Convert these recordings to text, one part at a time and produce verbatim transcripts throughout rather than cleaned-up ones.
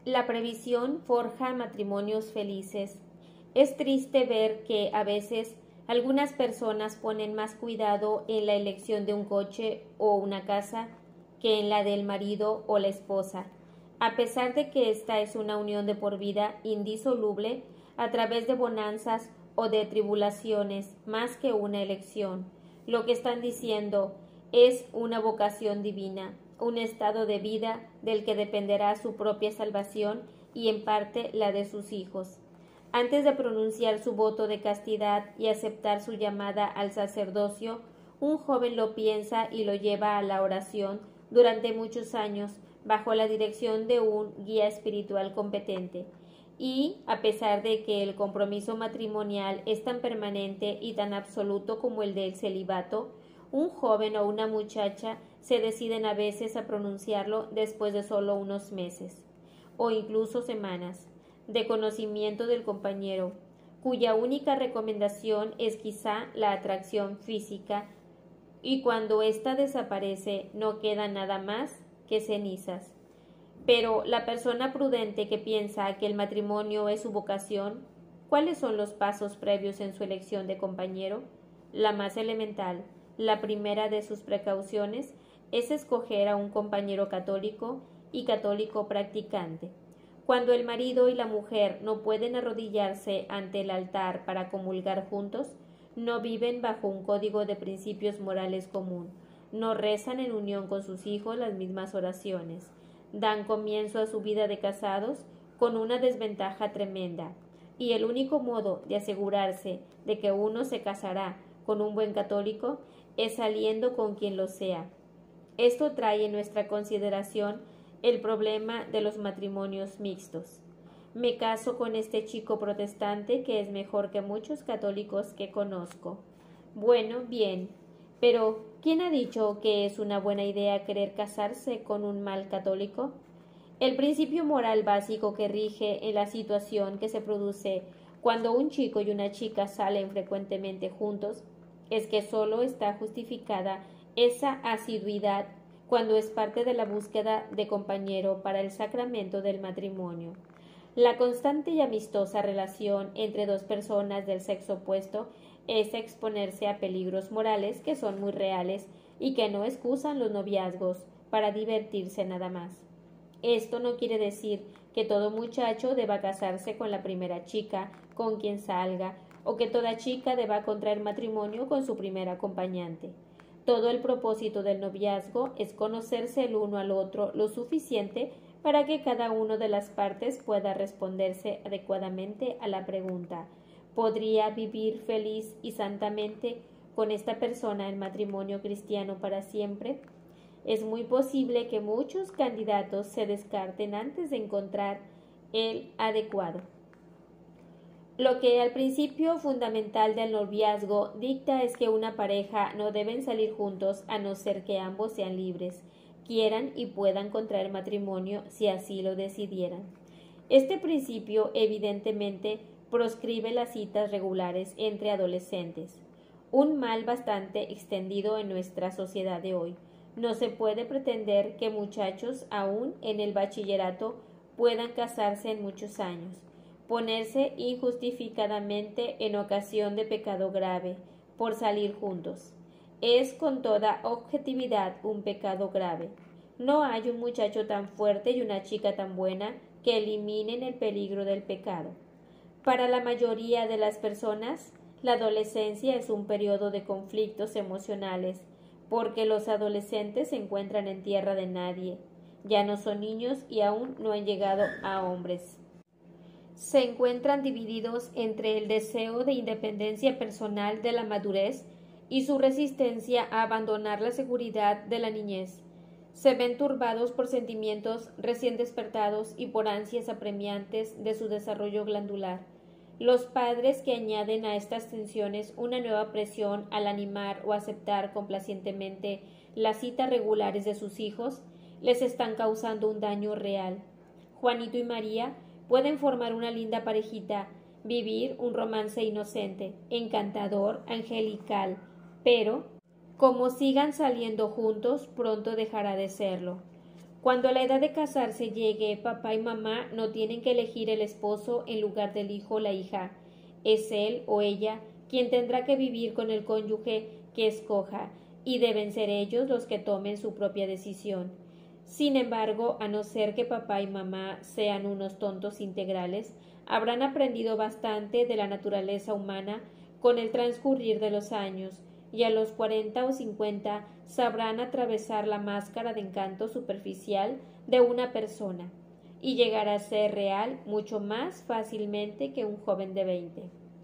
La previsión forja matrimonios felices. Es triste ver que a veces algunas personas ponen más cuidado en la elección de un coche o una casa que en la del marido o la esposa, a pesar de que esta es una unión de por vida indisoluble a través de bonanzas o de tribulaciones, más que una elección. Lo que están diciendo es una vocación divina, un estado de vida del que dependerá su propia salvación y en parte la de sus hijos. Antes de pronunciar su voto de castidad y aceptar su llamada al sacerdocio, un joven lo piensa y lo lleva a la oración durante muchos años bajo la dirección de un guía espiritual competente. Y, a pesar de que el compromiso matrimonial es tan permanente y tan absoluto como el del celibato, un joven o una muchacha se deciden a veces a pronunciarlo después de solo unos meses, o incluso semanas, de conocimiento del compañero, cuya única recomendación es quizá la atracción física, y cuando ésta desaparece no queda nada más que cenizas. Pero la persona prudente que piensa que el matrimonio es su vocación, ¿cuáles son los pasos previos en su elección de compañero? La más elemental, la primera de sus precauciones, es escoger a un compañero católico y católico practicante. Cuando el marido y la mujer no pueden arrodillarse ante el altar para comulgar juntos, no viven bajo un código de principios morales común, no rezan en unión con sus hijos las mismas oraciones, dan comienzo a su vida de casados con una desventaja tremenda, y el único modo de asegurarse de que uno se casará con un buen católico es saliendo con quien lo sea. Esto trae en nuestra consideración el problema de los matrimonios mixtos. Me caso con este chico protestante que es mejor que muchos católicos que conozco. Bueno, bien, pero ¿quién ha dicho que es una buena idea querer casarse con un mal católico? El principio moral básico que rige en la situación que se produce cuando un chico y una chica salen frecuentemente juntos es que solo está justificada esa asiduidad cuando es parte de la búsqueda de compañero para el sacramento del matrimonio. La constante y amistosa relación entre dos personas del sexo opuesto es exponerse a peligros morales que son muy reales y que no excusan los noviazgos para divertirse nada más. Esto no quiere decir que todo muchacho deba casarse con la primera chica con quien salga o que toda chica deba contraer matrimonio con su primer acompañante. Todo el propósito del noviazgo es conocerse el uno al otro lo suficiente para que cada una de las partes pueda responderse adecuadamente a la pregunta: ¿podría vivir feliz y santamente con esta persona en matrimonio cristiano para siempre? Es muy posible que muchos candidatos se descarten antes de encontrar el adecuado. Lo que al principio fundamental del noviazgo dicta es que una pareja no deben salir juntos a no ser que ambos sean libres, quieran y puedan contraer matrimonio si así lo decidieran. Este principio evidentemente proscribe las citas regulares entre adolescentes, un mal bastante extendido en nuestra sociedad de hoy. No se puede pretender que muchachos aún en el bachillerato puedan casarse en muchos años, ponerse injustificadamente en ocasión de pecado grave por salir juntos. Es con toda objetividad un pecado grave. No hay un muchacho tan fuerte y una chica tan buena que eliminen el peligro del pecado. Para la mayoría de las personas, la adolescencia es un periodo de conflictos emocionales, porque los adolescentes se encuentran en tierra de nadie, ya no son niños y aún no han llegado a hombres. Se encuentran divididos entre el deseo de independencia personal de la madurez y su resistencia a abandonar la seguridad de la niñez. Se ven turbados por sentimientos recién despertados y por ansias apremiantes de su desarrollo glandular. Los padres que añaden a estas tensiones una nueva presión al animar o aceptar complacientemente las citas regulares de sus hijos, les están causando un daño real. Juanito y María pueden formar una linda parejita, vivir un romance inocente, encantador, angelical, pero, como sigan saliendo juntos, pronto dejará de serlo. Cuando la edad de casarse llegue, papá y mamá no tienen que elegir el esposo en lugar del hijo o la hija. Es él o ella quien tendrá que vivir con el cónyuge que escoja, y deben ser ellos los que tomen su propia decisión. Sin embargo, a no ser que papá y mamá sean unos tontos integrales, habrán aprendido bastante de la naturaleza humana con el transcurrir de los años, y a los cuarenta o cincuenta sabrán atravesar la máscara de encanto superficial de una persona y llegar a ser real mucho más fácilmente que un joven de veinte.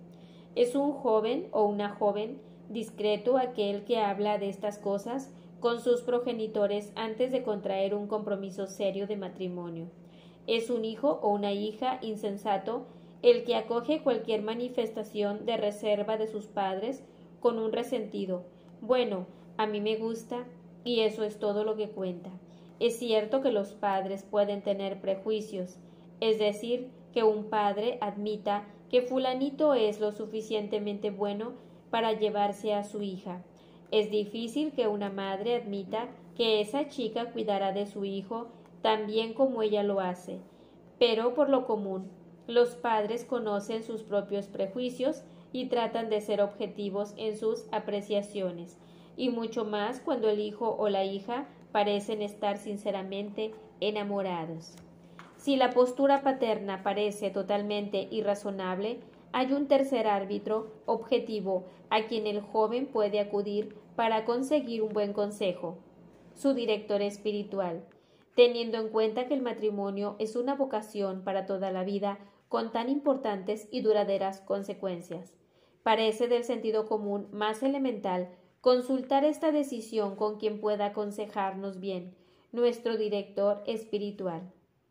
Es un joven o una joven discreto aquel que habla de estas cosas con sus progenitores antes de contraer un compromiso serio de matrimonio. Es un hijo o una hija insensato el que acoge cualquier manifestación de reserva de sus padres con un resentido. Bueno, a mí me gusta y eso es todo lo que cuenta. Es cierto que los padres pueden tener prejuicios, es decir, que un padre admita que fulanito es lo suficientemente bueno para llevarse a su hija. Es difícil que una madre admita que esa chica cuidará de su hijo tan bien como ella lo hace, pero por lo común, los padres conocen sus propios prejuicios y tratan de ser objetivos en sus apreciaciones, y mucho más cuando el hijo o la hija parecen estar sinceramente enamorados. Si la postura paterna parece totalmente irrazonable, hay un tercer árbitro objetivo a quien el joven puede acudir para conseguir un buen consejo, su director espiritual, teniendo en cuenta que el matrimonio es una vocación para toda la vida con tan importantes y duraderas consecuencias. Parece del sentido común más elemental consultar esta decisión con quien pueda aconsejarnos bien, nuestro director espiritual.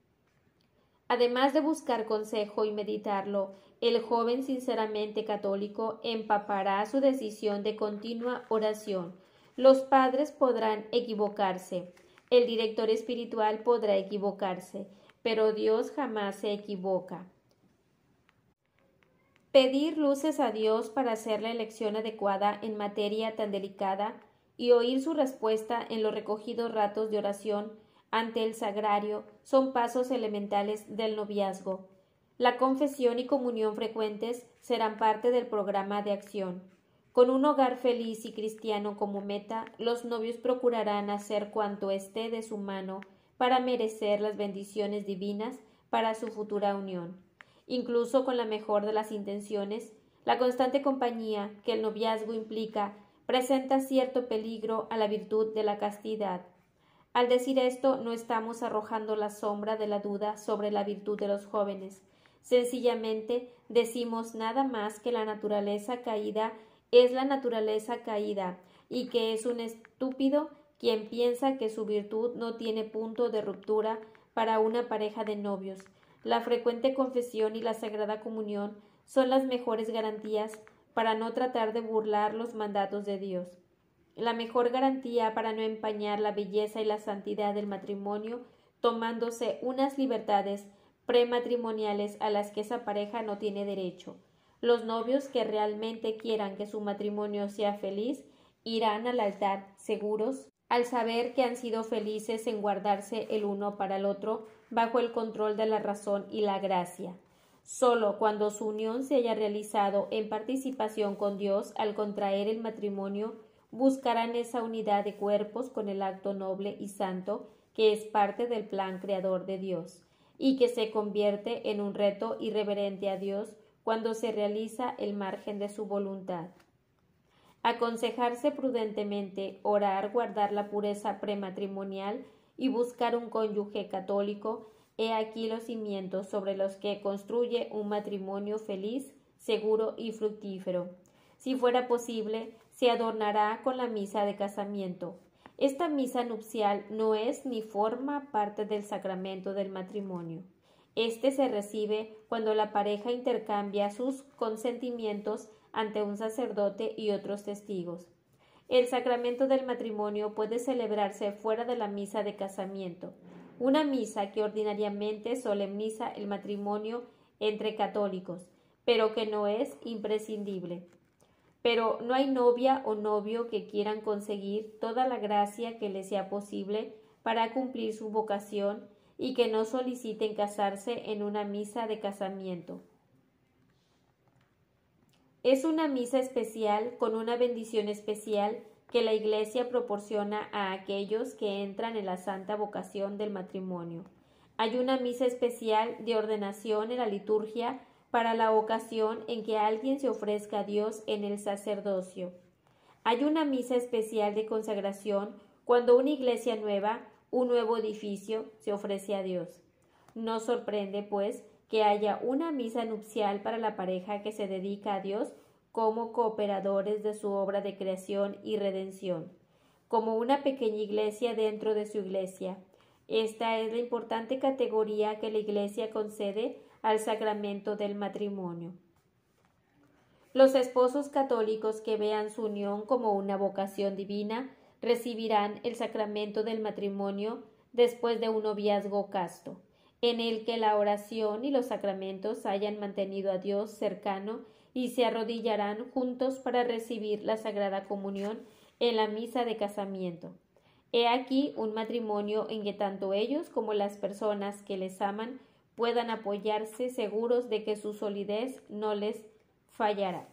Además de buscar consejo y meditarlo, el joven sinceramente católico empapará su decisión de continua oración. Los padres podrán equivocarse, el director espiritual podrá equivocarse, pero Dios jamás se equivoca. Pedir luces a Dios para hacer la elección adecuada en materia tan delicada y oír su respuesta en los recogidos ratos de oración ante el sagrario son pasos elementales del noviazgo. La confesión y comunión frecuentes serán parte del programa de acción. Con un hogar feliz y cristiano como meta, los novios procurarán hacer cuanto esté de su mano para merecer las bendiciones divinas para su futura unión. Incluso con la mejor de las intenciones, la constante compañía que el noviazgo implica presenta cierto peligro a la virtud de la castidad. Al decir esto, no estamos arrojando la sombra de la duda sobre la virtud de los jóvenes. Sencillamente decimos nada más que la naturaleza caída es la naturaleza caída y que es un estúpido quien piensa que su virtud no tiene punto de ruptura para una pareja de novios. La frecuente confesión y la sagrada comunión son las mejores garantías para no tratar de burlar los mandatos de Dios. La mejor garantía para no empañar la belleza y la santidad del matrimonio, tomándose unas libertades prematrimoniales a las que esa pareja no tiene derecho. Los novios que realmente quieran que su matrimonio sea feliz irán al altar seguros al saber que han sido felices en guardarse el uno para el otro bajo el control de la razón y la gracia. Solo cuando su unión se haya realizado en participación con Dios al contraer el matrimonio, buscarán esa unidad de cuerpos con el acto noble y santo que es parte del plan creador de Dios, y que se convierte en un reto irreverente a Dios cuando se realiza el margen de su voluntad. Aconsejarse prudentemente, orar, guardar la pureza prematrimonial y buscar un cónyuge católico, he aquí los cimientos sobre los que construye un matrimonio feliz, seguro y fructífero. Si fuera posible, se adornará con la misa de casamiento. Esta misa nupcial no es ni forma parte del sacramento del matrimonio. Este se recibe cuando la pareja intercambia sus consentimientos ante un sacerdote y otros testigos. El sacramento del matrimonio puede celebrarse fuera de la misa de casamiento, una misa que ordinariamente solemniza el matrimonio entre católicos, pero que no es imprescindible. Pero no hay novia o novio que quieran conseguir toda la gracia que les sea posible para cumplir su vocación y que no soliciten casarse en una misa de casamiento. Es una misa especial con una bendición especial que la Iglesia proporciona a aquellos que entran en la santa vocación del matrimonio. Hay una misa especial de ordenación en la liturgia para la ocasión en que alguien se ofrezca a Dios en el sacerdocio. Hay una misa especial de consagración cuando una iglesia nueva, un nuevo edificio, se ofrece a Dios. No sorprende, pues, que haya una misa nupcial para la pareja que se dedica a Dios como cooperadores de su obra de creación y redención, como una pequeña iglesia dentro de su iglesia. Esta es la importante categoría que la Iglesia concede al sacramento del matrimonio. Los esposos católicos que vean su unión como una vocación divina recibirán el sacramento del matrimonio después de un noviazgo casto, en el que la oración y los sacramentos hayan mantenido a Dios cercano y se arrodillarán juntos para recibir la Sagrada Comunión en la misa de casamiento. He aquí un matrimonio en que tanto ellos como las personas que les aman puedan apoyarse seguros de que su solidez no les fallará.